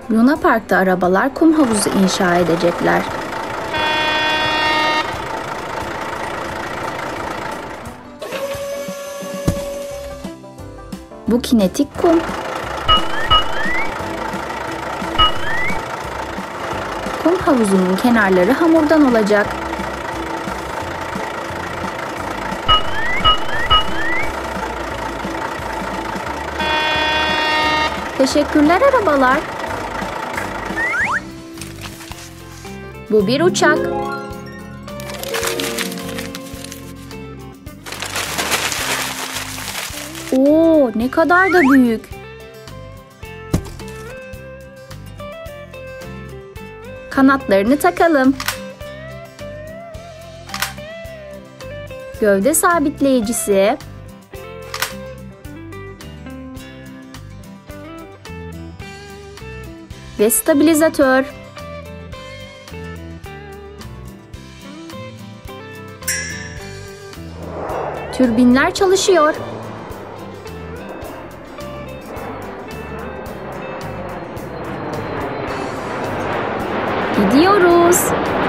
Luna Park'ta arabalar kum havuzu inşa edecekler. Bu kinetik kum. Kum havuzunun kenarları hamurdan olacak. Teşekkürler arabalar. Bu bir uçak. Oo, ne kadar da büyük. Kanatlarını takalım. Gövde sabitleyicisi. Ve stabilizatör. Türbinler çalışıyor. Gidiyoruz.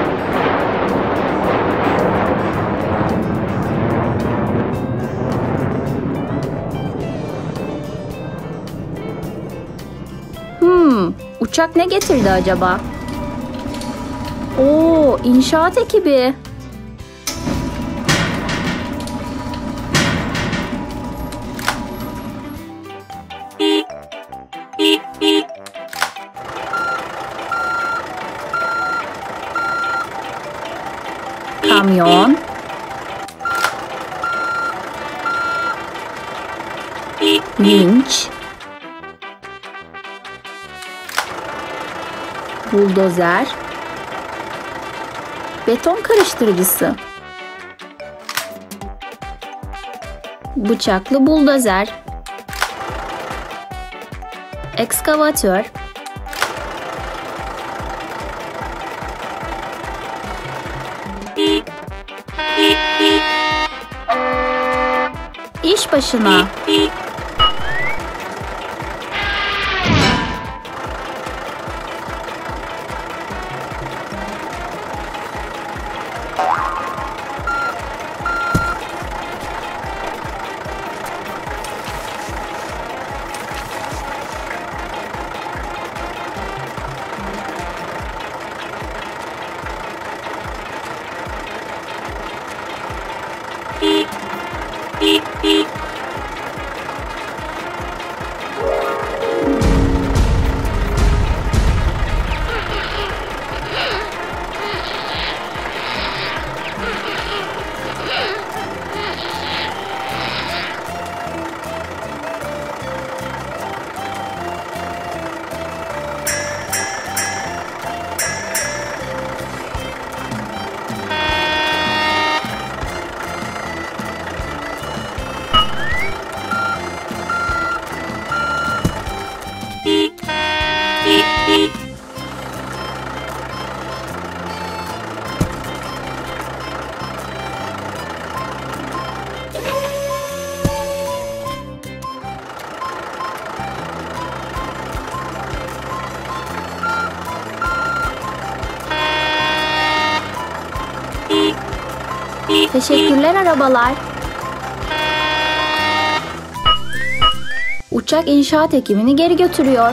Uçak ne getirdi acaba? Oo, inşaat ekibi. Kamyon. Vinç. Buldozer. Beton karıştırıcısı. Bıçaklı buldozer. Ekskavatör. İş başına. Teşekkürler arabalar. Uçak inşaat ekibini geri götürüyor.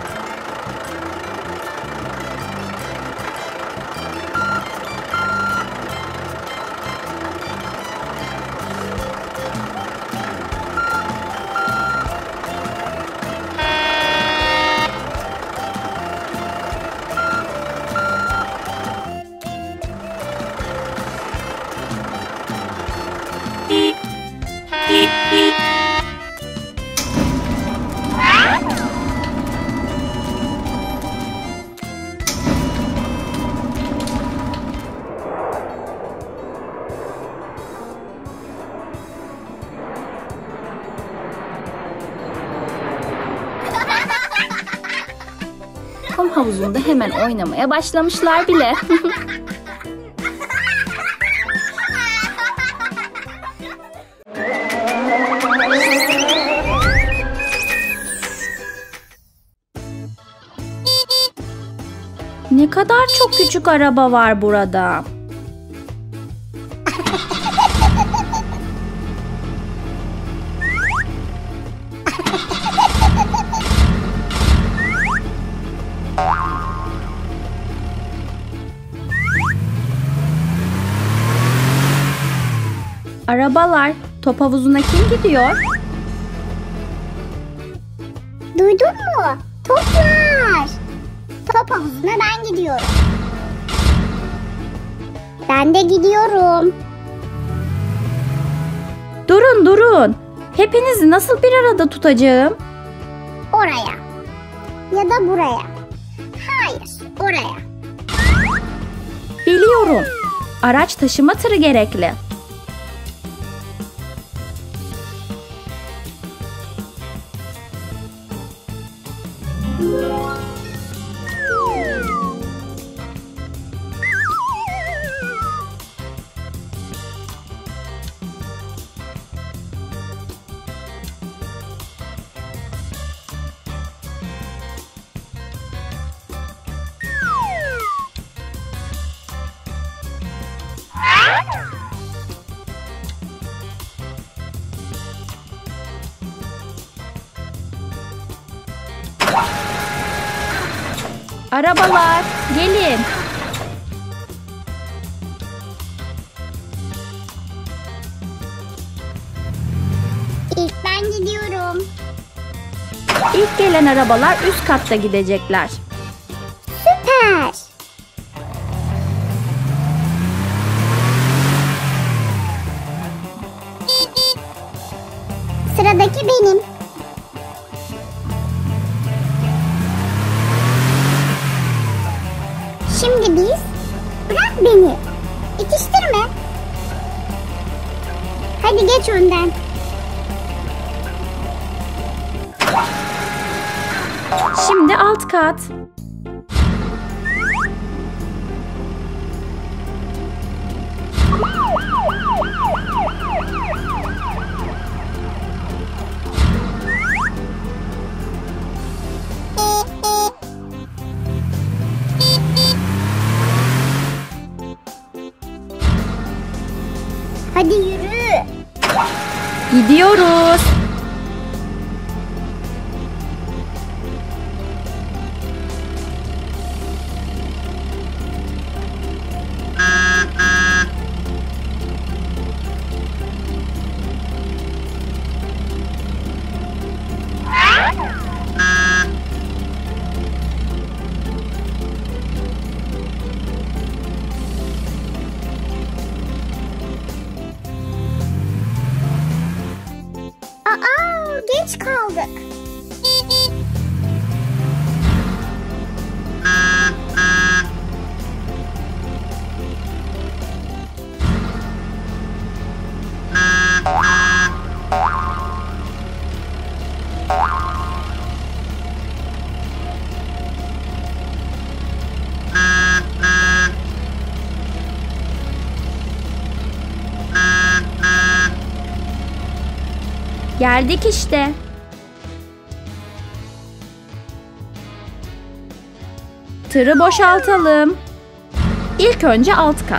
Kum havuzunda hemen oynamaya başlamışlar bile. kadar çok küçük araba var burada. Arabalar, top havuzuna kim gidiyor? Duydun mu? Toplar. Top havuzuna ben gidiyorum. Ben de gidiyorum. Durun durun. Hepinizi nasıl bir arada tutacağım? Oraya. Ya da buraya. Hayır, oraya. Biliyorum. Araç taşıma tırı gerekli. Arabalar, gelin. İlk ben gidiyorum. İlk gelen arabalar üst katta gidecekler. Süper. Sıradaki benim. Şimdi biz, bırak beni. İtiştirme. Hadi geç önden. Şimdi alt kat. Hadi yürü. Gidiyoruz. Aa, geç kaldık. Geldik işte. Tırı boşaltalım. İlk önce alt kat.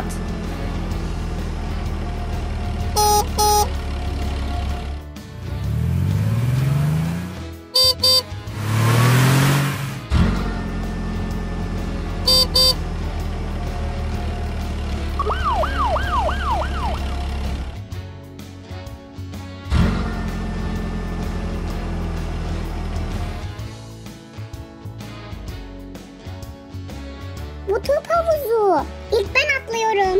Bu top havuzu. İlk ben atlıyorum.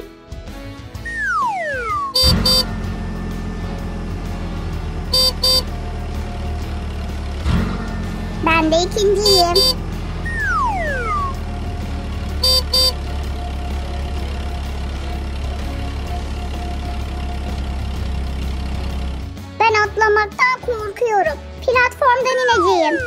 Ben de ikinciyim. Ben atlamaktan korkuyorum. Platformdan ineceğim.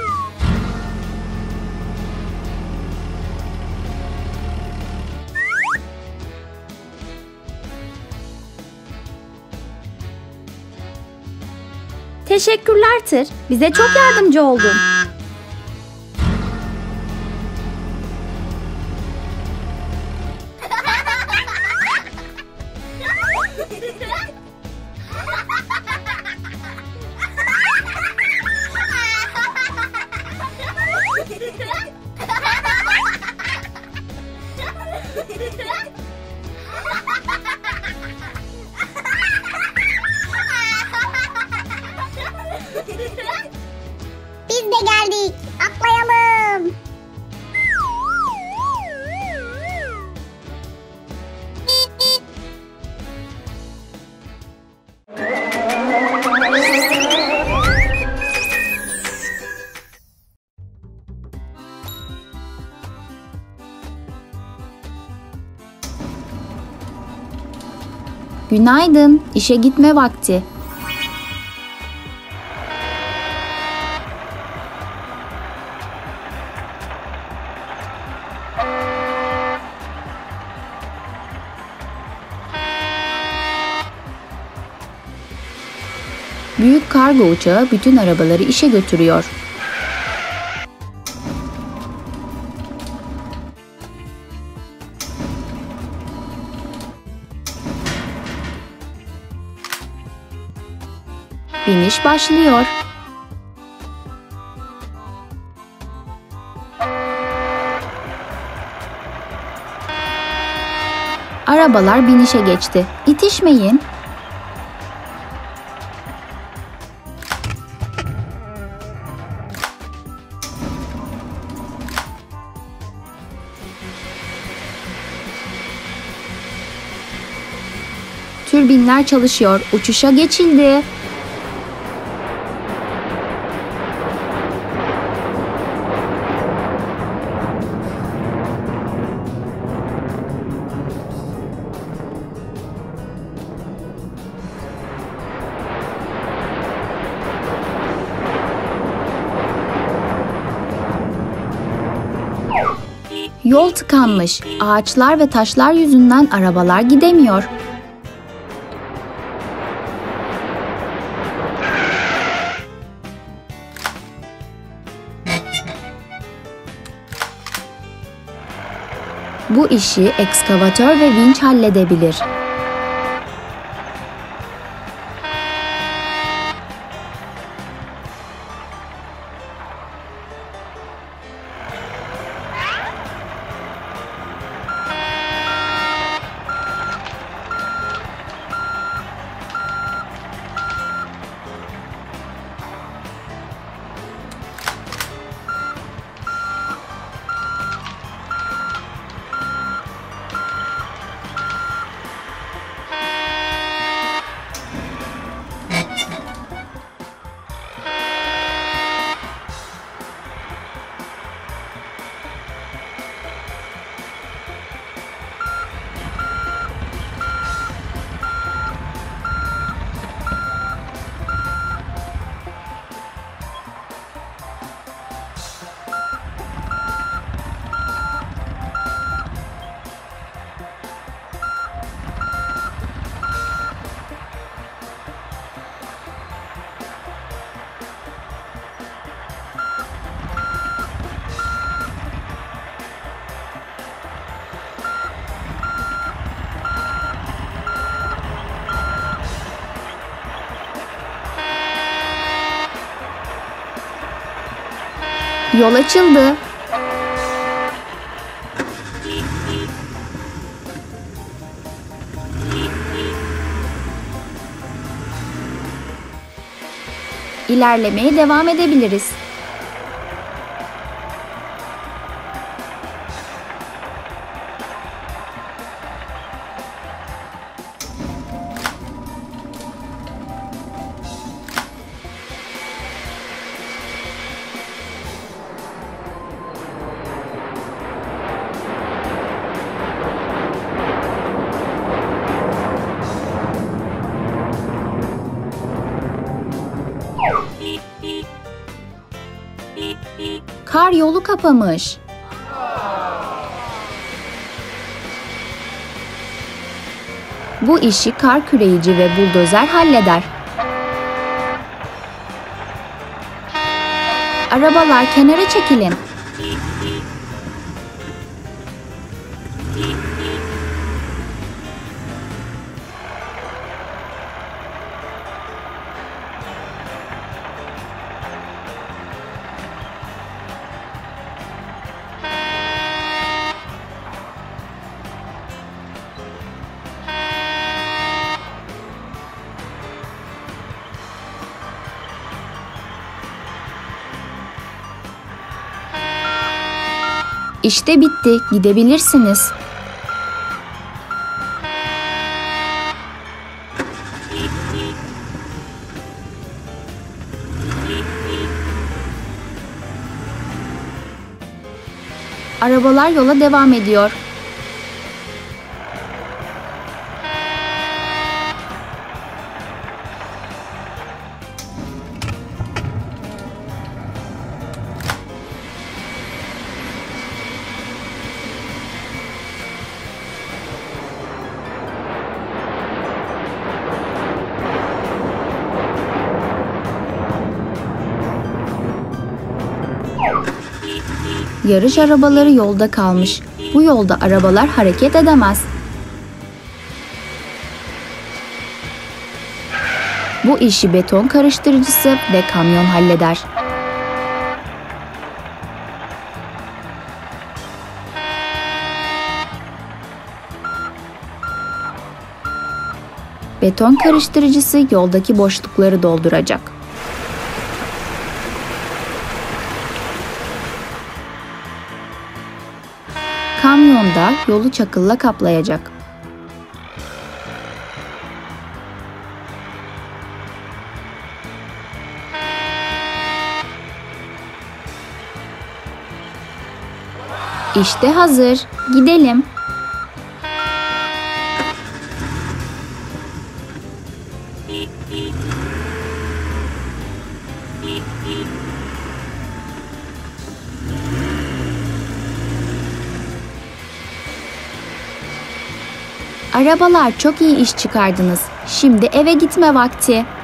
Teşekkürler Tır. Bize çok yardımcı oldun. Günaydın, işe gitme vakti. Büyük kargo uçağı bütün arabaları işe götürüyor. Biniş başlıyor. Arabalar binişe geçti. İtişmeyin. Türbinler çalışıyor. Uçuşa geçildi. Yol tıkanmış. Ağaçlar ve taşlar yüzünden arabalar gidemiyor. Bu işi ekskavatör ve vinç halledebilir. Yol açıldı. İlerlemeye devam edebiliriz. Kar yolu kapamış. Bu işi kar küreyici ve buldozer halleder. Arabalar kenara çekilin. İşte bitti. Gidebilirsiniz. Arabalar yola devam ediyor. Yarış arabaları yolda kalmış. Bu yolda arabalar hareket edemez. Bu işi beton karıştırıcısı ve kamyon halleder. Beton karıştırıcısı yoldaki boşlukları dolduracak. Kamyon da yolu çakılla kaplayacak. İşte hazır. Gidelim. Arabalar çok iyi iş çıkardınız. Şimdi eve gitme vakti.